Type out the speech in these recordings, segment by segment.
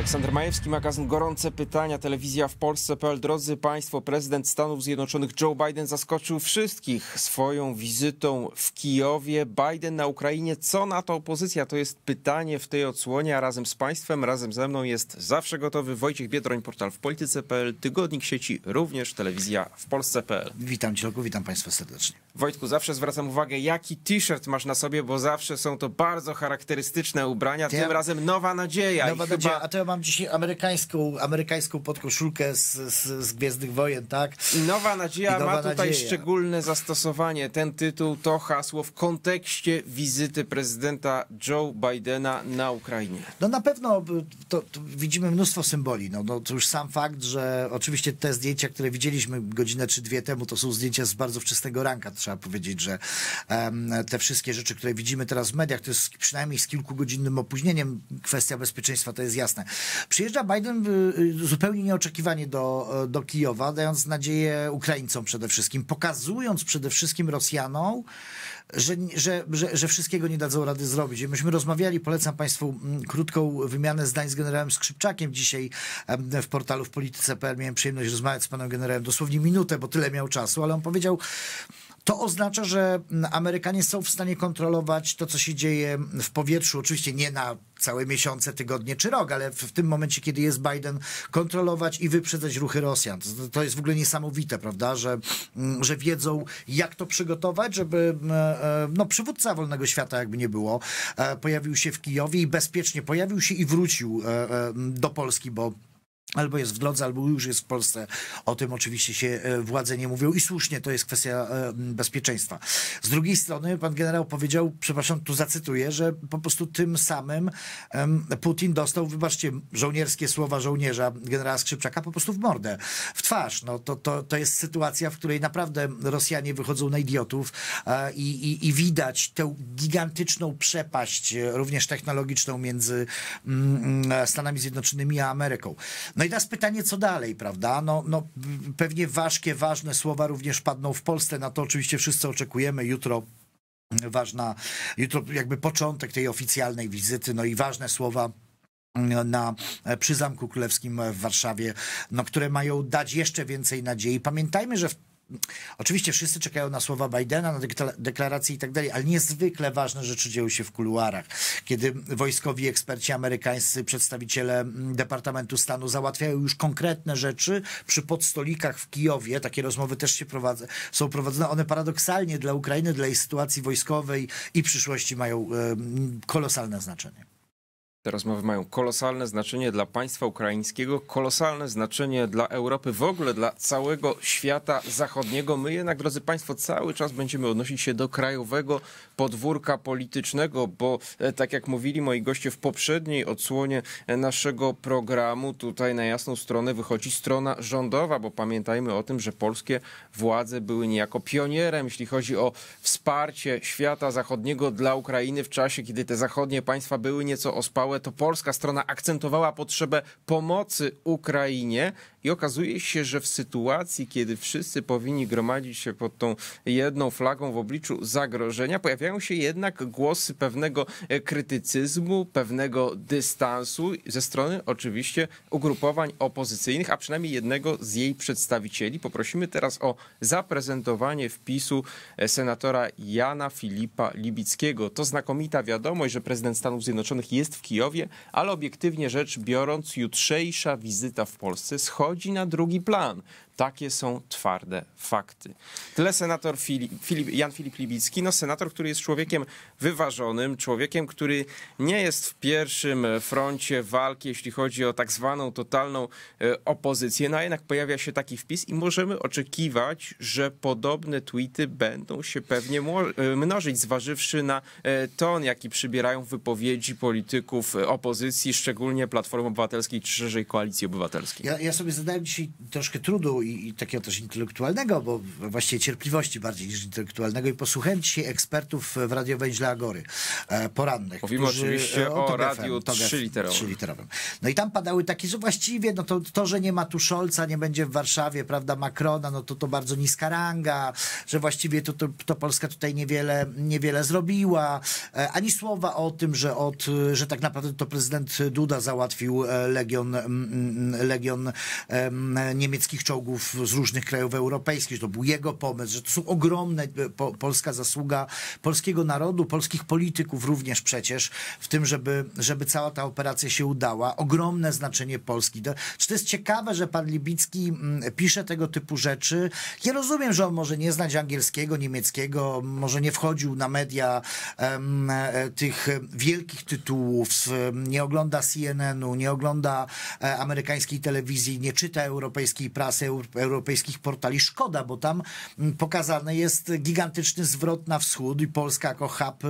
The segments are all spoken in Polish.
Aleksander Majewski, magazyn Gorące Pytania, telewizja w Polsce.pl. Drodzy Państwo, prezydent Stanów Zjednoczonych Joe Biden zaskoczył wszystkich swoją wizytą w Kijowie. Biden na Ukrainie. Co na to opozycja? To jest pytanie w tej odsłonie, a razem z Państwem, razem ze mną jest zawsze gotowy Wojciech Biedroń, portal w Polityce.pl, tygodnik sieci, również telewizja w Polsce.pl. Witam Cię, witam Państwa serdecznie. Wojtku, zawsze zwracam uwagę, jaki t-shirt masz na sobie, bo zawsze są to bardzo charakterystyczne ubrania. Tym razem Nowa Nadzieja. Nowa Nadzieja, a to ja mam dzisiaj amerykańską podkoszulkę z Gwiezdnych Wojen, tak? I Nowa Nadzieja ma tutaj szczególne zastosowanie. Ten tytuł, to hasło w kontekście wizyty prezydenta Joe Bidena na Ukrainie. No na pewno to widzimy mnóstwo symboli. No to już sam fakt, że oczywiście te zdjęcia, które widzieliśmy godzinę czy dwie temu, to są zdjęcia z bardzo wczesnego ranka. Trzeba powiedzieć, że te wszystkie rzeczy, które widzimy teraz w mediach, to jest przynajmniej z kilkugodzinnym opóźnieniem. Kwestia bezpieczeństwa to jest jasne. Przyjeżdża Biden zupełnie nieoczekiwanie do Kijowa, dając nadzieję Ukraińcom przede wszystkim, pokazując przede wszystkim Rosjanom, że wszystkiego nie dadzą rady zrobić. Myśmy rozmawiali, polecam Państwu krótką wymianę zdań z generałem Skrzypczakiem dzisiaj w portalu w Polityce.pl. Miałem przyjemność rozmawiać z panem generałem dosłownie minutę, bo tyle miał czasu, ale on powiedział: to oznacza, że Amerykanie są w stanie kontrolować to, co się dzieje w powietrzu. Oczywiście nie na całe miesiące, tygodnie czy rok, ale w tym momencie, kiedy jest Biden, kontrolować i wyprzedzać ruchy Rosjan. To jest w ogóle niesamowite, prawda, że wiedzą, jak to przygotować, żeby przywódca wolnego świata, jakby nie było, pojawił się w Kijowie i bezpiecznie pojawił się i wrócił do Polski, bo albo jest w drodze, albo już jest w Polsce. O tym oczywiście się władze nie mówią i słusznie, to jest kwestia bezpieczeństwa. Z drugiej strony pan generał powiedział, przepraszam, tu zacytuję, że po prostu tym samym Putin dostał, wybaczcie, żołnierskie słowa żołnierza generała Skrzypczaka, po prostu w mordę, w twarz. No, to jest sytuacja, w której naprawdę Rosjanie wychodzą na idiotów i widać tę gigantyczną przepaść, również technologiczną, między Stanami Zjednoczonymi a Ameryką. No i teraz pytanie, co dalej, prawda? No, pewnie ważne słowa również padną w Polsce, na to oczywiście wszyscy oczekujemy. Jutro jakby początek tej oficjalnej wizyty, no i ważne słowa przy Zamku Królewskim w Warszawie, które mają dać jeszcze więcej nadziei. Pamiętajmy, że oczywiście wszyscy czekają na słowa Bidena, na deklaracje i tak dalej, ale niezwykle ważne rzeczy dzieją się w kuluarach. Kiedy wojskowi eksperci amerykańscy, przedstawiciele Departamentu Stanu załatwiają już konkretne rzeczy przy podstolikach w Kijowie, takie rozmowy też są prowadzone. One paradoksalnie dla Ukrainy, dla jej sytuacji wojskowej i przyszłości mają kolosalne znaczenie. Te rozmowy mają kolosalne znaczenie dla państwa ukraińskiego, kolosalne znaczenie dla Europy, w ogóle dla całego świata zachodniego. My jednak, drodzy Państwo, cały czas będziemy odnosić się do krajowego podwórka politycznego, bo tak jak mówili moi goście w poprzedniej odsłonie naszego programu, tutaj na jasną stronę wychodzi strona rządowa, bo pamiętajmy o tym, że polskie władze były niejako pionierem, jeśli chodzi o wsparcie świata zachodniego dla Ukrainy w czasie, kiedy te zachodnie państwa były nieco ospałe. To polska strona akcentowała potrzebę pomocy Ukrainie i okazuje się, że w sytuacji, kiedy wszyscy powinni gromadzić się pod tą jedną flagą w obliczu zagrożenia, pojawiają się jednak głosy pewnego krytycyzmu, pewnego dystansu ze strony oczywiście ugrupowań opozycyjnych, a przynajmniej jednego z jej przedstawicieli. Poprosimy teraz o zaprezentowanie wpisu senatora Jana Filipa Libickiego. To znakomita wiadomość, że prezydent Stanów Zjednoczonych jest w Kijowie, ale obiektywnie rzecz biorąc, jutrzejsza wizyta w Polsce schodzi na drugi plan. Takie są twarde fakty. Tyle senator Jan Filip Libicki, senator, który jest człowiekiem wyważonym, człowiekiem, który nie jest w pierwszym froncie walki, jeśli chodzi o tak zwaną totalną opozycję. No a jednak pojawia się taki wpis i możemy oczekiwać, że podobne tweety będą się pewnie mnożyć, zważywszy na ton, jaki przybierają wypowiedzi polityków opozycji, szczególnie Platformy Obywatelskiej czy szerzej Koalicji Obywatelskiej. Ja sobie zadałem dzisiaj troszkę trudu dyalogu i takiego też intelektualnego, bo właściwie cierpliwości bardziej niż intelektualnego i posłuchałem dzisiaj ekspertów w radiowęźle Agory porannych. Mówimy oczywiście o radiu 3-literowym. No i tam padały takie, że właściwie no to, że nie ma tu Scholza, nie będzie w Warszawie, prawda, Macrona, no to bardzo niska ranga, że właściwie to Polska tutaj niewiele zrobiła. Ani słowa o tym, że tak naprawdę to prezydent Duda załatwił legion niemieckich czołgów z różnych krajów europejskich, że to był jego pomysł, że to są ogromne polska zasługa polskiego narodu, polskich polityków również przecież w tym, żeby cała ta operacja się udała. Ogromne znaczenie Polski. Czy to jest ciekawe, że pan Libicki pisze tego typu rzeczy? Ja rozumiem, że on może nie znać angielskiego, niemieckiego, może nie wchodził na media tych wielkich tytułów, nie ogląda CNN-u, nie ogląda amerykańskiej telewizji, nie czyta europejskiej prasy, europejskich portali. Szkoda, bo tam pokazany jest gigantyczny zwrot na wschód i Polska jako hub,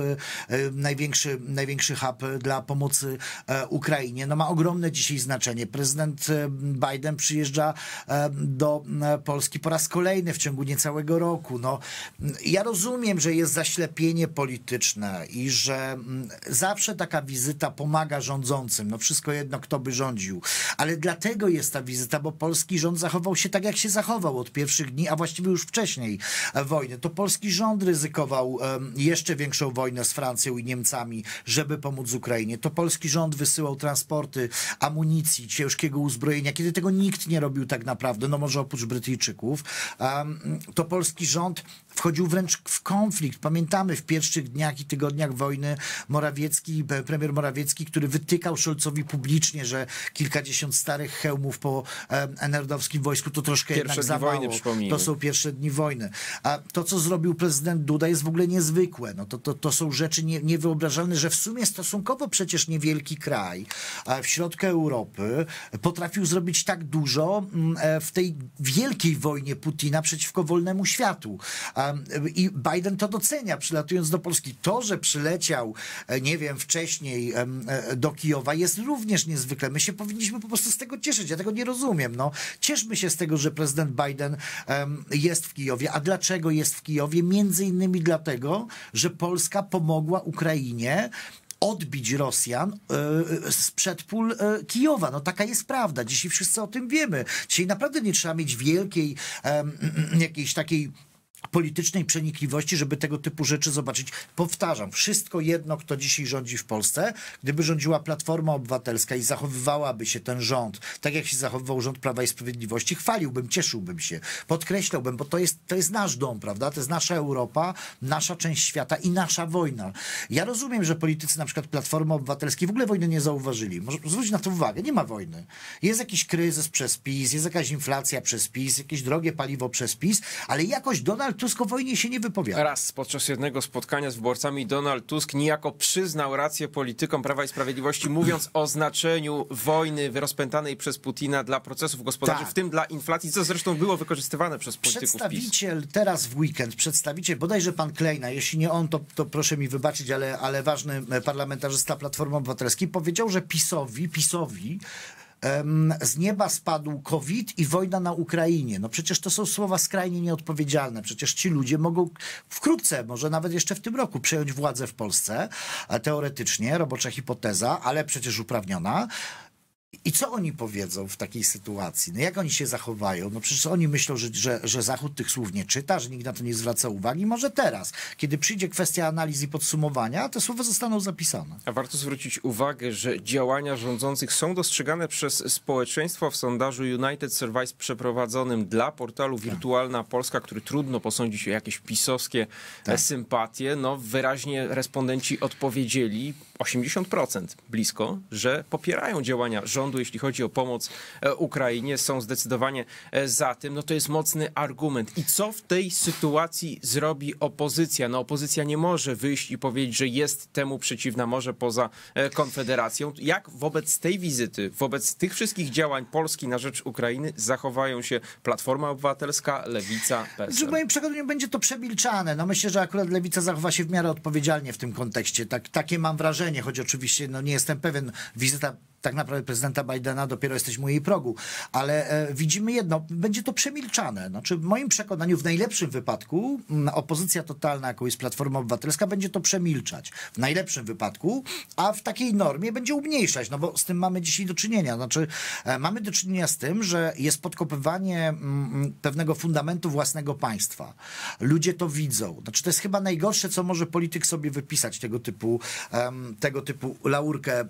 największy hub dla pomocy Ukrainie. No ma ogromne dzisiaj znaczenie. Prezydent Biden przyjeżdża do Polski po raz kolejny w ciągu niecałego roku. No, ja rozumiem, że jest zaślepienie polityczne i że zawsze taka wizyta pomaga rządzącym. No wszystko jedno, kto by rządził. Ale dlatego jest ta wizyta, bo polski rząd zachował się tak, jak się zachował od pierwszych dni, a właściwie już wcześniej wojny. To polski rząd ryzykował jeszcze większą wojnę z Francją i Niemcami, żeby pomóc Ukrainie. To polski rząd wysyłał transporty amunicji, ciężkiego uzbrojenia, kiedy tego nikt nie robił tak naprawdę, no może oprócz Brytyjczyków. To polski rząd wchodził wręcz w konflikt. Pamiętamy w pierwszych dniach i tygodniach wojny premier Morawiecki, który wytykał Scholzowi publicznie, że kilkadziesiąt starych hełmów po NRD-owskim wojsku to troszkę jednak za mało. To są pierwsze dni wojny. A to, co zrobił prezydent Duda, jest w ogóle niezwykłe. No to są rzeczy niewyobrażalne, że w sumie stosunkowo przecież niewielki kraj w środku Europy potrafił zrobić tak dużo w tej wielkiej wojnie Putina przeciwko wolnemu światu. I Biden to docenia, przylatując do Polski. To, że przyleciał, nie wiem, wcześniej do Kijowa, jest również niezwykle. My się powinniśmy po prostu z tego cieszyć. Ja tego nie rozumiem. No, cieszmy się z tego, że prezydent Biden jest w Kijowie. A dlaczego jest w Kijowie? Między innymi dlatego, że Polska pomogła Ukrainie odbić Rosjan sprzed pól Kijowa. No taka jest prawda. Dzisiaj wszyscy o tym wiemy. Dzisiaj naprawdę nie trzeba mieć wielkiej jakiejś takiej politycznej przenikliwości, żeby tego typu rzeczy zobaczyć. Powtarzam, wszystko jedno, kto dzisiaj rządzi w Polsce, gdyby rządziła Platforma Obywatelska i zachowywałaby się ten rząd, tak jak się zachowywał rząd Prawa i Sprawiedliwości, chwaliłbym, cieszyłbym się, podkreślałbym, bo to jest nasz dom, prawda? To jest nasza Europa, nasza część świata i nasza wojna. Ja rozumiem, że politycy na przykład Platformy Obywatelskiej w ogóle wojny nie zauważyli. Może zwróć na to uwagę, nie ma wojny. Jest jakiś kryzys przez PiS, jest jakaś inflacja przez PiS, jakieś drogie paliwo przez PiS, ale jakoś Donald Tusk o wojnie się nie wypowiada. Raz podczas jednego spotkania z wyborcami Donald Tusk niejako przyznał rację politykom Prawa i Sprawiedliwości, mówiąc o znaczeniu wojny rozpętanej przez Putina dla procesów gospodarczych, w tym dla inflacji, co zresztą było wykorzystywane przez polityków Przedstawiciel teraz w weekend, bodajże pan Klejna, jeśli nie on, to proszę mi wybaczyć, ale ważny parlamentarzysta Platformy Obywatelskiej powiedział, że PiS-owi z nieba spadł COVID i wojna na Ukrainie. No przecież to są słowa skrajnie nieodpowiedzialne. Przecież ci ludzie mogą wkrótce, może nawet jeszcze w tym roku, przejąć władzę w Polsce. Teoretycznie, robocza hipoteza, ale przecież uprawniona. I co oni powiedzą w takiej sytuacji? No jak oni się zachowają? No przecież oni myślą, że Zachód tych słów nie czyta, że nikt na to nie zwraca uwagi. Może teraz, kiedy przyjdzie kwestia analiz i podsumowania, te słowa zostaną zapisane. A warto zwrócić uwagę, że działania rządzących są dostrzegane przez społeczeństwo. W sondażu United Surveys przeprowadzonym dla portalu Wirtualna Polska, który trudno posądzić o jakieś pisowskie sympatie, no wyraźnie respondenci odpowiedzieli, 80% blisko, że popierają działania rządu, jeśli chodzi o pomoc Ukrainie, są zdecydowanie za tym. No to jest mocny argument. I co w tej sytuacji zrobi opozycja? No opozycja nie może wyjść i powiedzieć, że jest temu przeciwna, może poza Konfederacją. Jak wobec tej wizyty, wobec tych wszystkich działań Polski na rzecz Ukrainy zachowają się Platforma Obywatelska, Lewica, PSL? W moim przekonaniu będzie to przemilczane. No myślę, że akurat Lewica zachowa się w miarę odpowiedzialnie w tym kontekście. Takie mam wrażenie, choć oczywiście no nie jestem pewien. Wizyta tak naprawdę prezydenta Bidena, dopiero jesteśmy u jej progu. Ale widzimy jedno, będzie to przemilczane. Znaczy, w moim przekonaniu w najlepszym wypadku opozycja totalna, jaką jest Platforma Obywatelska, będzie to przemilczać. W najlepszym wypadku, a w takiej normie będzie umniejszać, no bo z tym mamy dzisiaj do czynienia. Znaczy, mamy do czynienia z tym, że jest podkopywanie pewnego fundamentu własnego państwa. Ludzie to widzą. Znaczy, to jest chyba najgorsze, co może polityk sobie wypisać, tego typu laurkę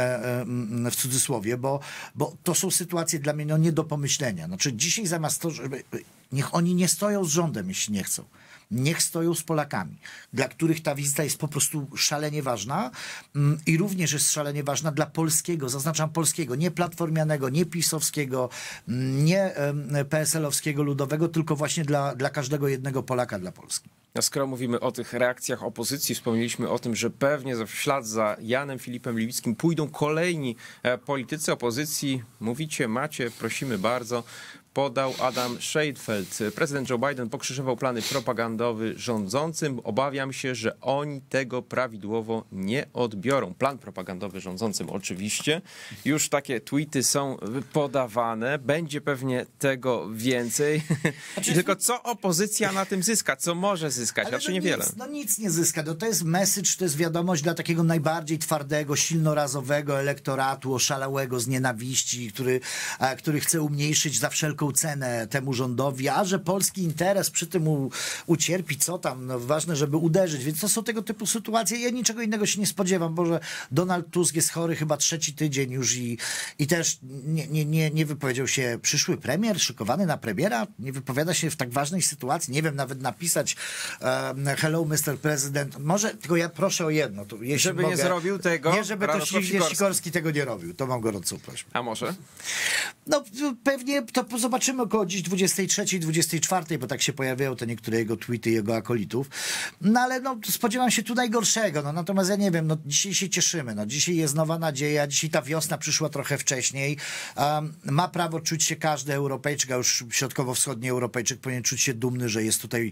w cudzysłowie, bo to są sytuacje dla mnie nie do pomyślenia. Znaczy, dzisiaj zamiast to, żeby niech oni nie stoją z rządem, jeśli nie chcą. Niech stoją z Polakami, dla których ta wizyta jest po prostu szalenie ważna i również jest szalenie ważna dla polskiego, zaznaczam polskiego, nie platformianego, nie pisowskiego, nie PSL-owskiego ludowego, tylko właśnie dla każdego jednego Polaka, dla Polski. A skoro mówimy o tych reakcjach opozycji, wspomnieliśmy o tym, że pewnie w ślad za Janem Filipem Gliwickim pójdą kolejni politycy opozycji. Mówicie, macie, prosimy bardzo. Podał Adam Sheinfeld. Prezydent Joe Biden pokrzyżował plany propagandowe rządzącym. Obawiam się, że oni tego prawidłowo nie odbiorą. Plan propagandowy rządzącym oczywiście. Już takie tweety są podawane. Będzie pewnie tego więcej. Tylko co opozycja na tym zyska? Co może zyskać? Raczej niewiele. Nic nie zyska. To jest message, to jest wiadomość dla takiego najbardziej twardego, silnorazowego elektoratu, oszalałego z nienawiści, który chce umniejszyć za wszelką cenę temu rządowi, a że polski interes przy tym ucierpi, co tam, no ważne, żeby uderzyć, więc to są tego typu sytuacje. Ja niczego innego się nie spodziewam, bo że Donald Tusk jest chory chyba 3. tydzień już i też nie wypowiedział się przyszły premier, szykowany na premiera, nie wypowiada się w tak ważnej sytuacji, nie wiem, nawet napisać hello Mr. President, może, tylko ja proszę o jedno. To, żeby mogę, nie zrobił tego nie, żeby to Sikorski tego nie robił, to mam gorącą prośbę. A może? No pewnie to zobaczymy około dziś 23, 24, bo tak się pojawiają te niektóre jego tweety, jego akolitów. No ale no, spodziewam się tu najgorszego. No, natomiast ja nie wiem, no, dzisiaj się cieszymy. No, dzisiaj jest nowa nadzieja, dzisiaj ta wiosna przyszła trochę wcześniej. Ma prawo czuć się każdy Europejczyk, a już środkowo-wschodni Europejczyk powinien czuć się dumny, że jest tutaj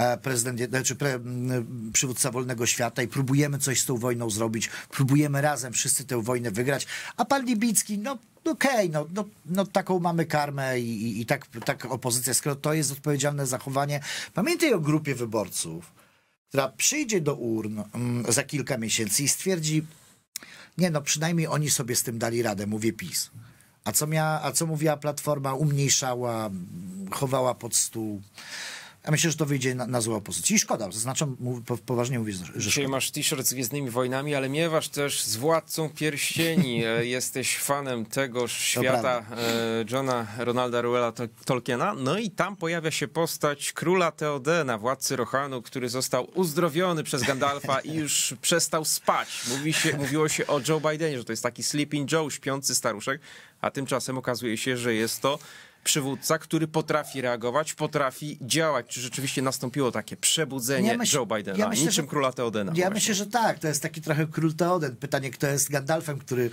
przywódca wolnego świata i próbujemy coś z tą wojną zrobić. Próbujemy razem wszyscy tę wojnę wygrać. A pan Libicki, no okej, no taką mamy karmę i tak opozycja, skoro to jest odpowiedzialne zachowanie. Pamiętaj o grupie wyborców, która przyjdzie do urn za kilka miesięcy i stwierdzi, nie no, przynajmniej oni sobie z tym dali radę, mówię PiS. A co mówiła Platforma? Umniejszała, chowała pod stół. Ja myślę, że to wyjdzie na złą opozycję. I szkoda, zaznaczam, poważnie mówię, że dzisiaj szkoda. masz t-shirt z Gwiezdnymi Wojnami, ale miewasz też z Władcą Pierścieni. Jesteś fanem tegoż świata Johna Ronalda Reuela Tolkiena. No i tam pojawia się postać króla Theodena, władcy Rohanu, który został uzdrowiony przez Gandalfa i już przestał spać. Mówiło się o Joe Bidenie, że to jest taki sleeping Joe, śpiący staruszek, a tymczasem okazuje się, że jest to przywódca, który potrafi reagować, potrafi działać. Czy rzeczywiście nastąpiło takie przebudzenie Joe Bidena, niczym króla Theodena? Ja myślę, że tak. To jest taki trochę król Theoden. Pytanie, kto jest Gandalfem, który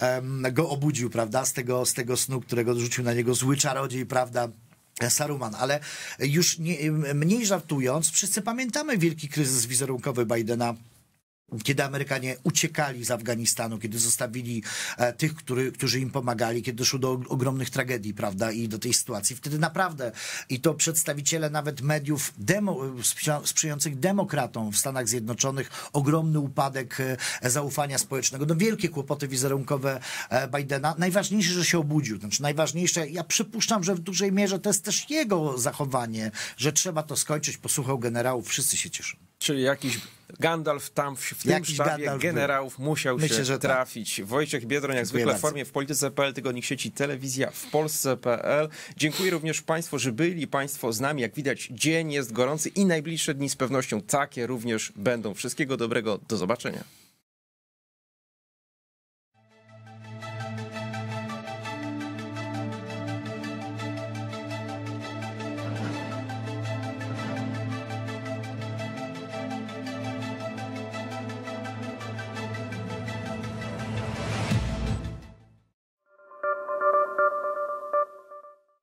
go obudził, prawda, z tego snu, którego rzucił na niego zły czarodziej, prawda, Saruman. Ale już mniej żartując, wszyscy pamiętamy wielki kryzys wizerunkowy Bidena, kiedy Amerykanie uciekali z Afganistanu, kiedy zostawili tych, którzy im pomagali, kiedy doszło do ogromnych tragedii, prawda, i do tej sytuacji. Wtedy naprawdę, i to przedstawiciele nawet mediów sprzyjających demokratom w Stanach Zjednoczonych, ogromny upadek zaufania społecznego, no wielkie kłopoty wizerunkowe Bidena. Najważniejsze, że się obudził. Znaczy najważniejsze, ja przypuszczam, że w dużej mierze to jest też jego zachowanie, że trzeba to skończyć, posłuchał generałów, wszyscy się cieszą. Czyli jakiś Gandalf tam w tym sztabie generałów musiał się trafić. Tak. Wojciech Biedroń, jak zwykle w formie w Polityce.pl, tygodnik sieci Telewizja w Polsce.pl. Dziękuję również Państwu, że byli Państwo z nami. Jak widać, dzień jest gorący i najbliższe dni z pewnością takie również będą. Wszystkiego dobrego, do zobaczenia.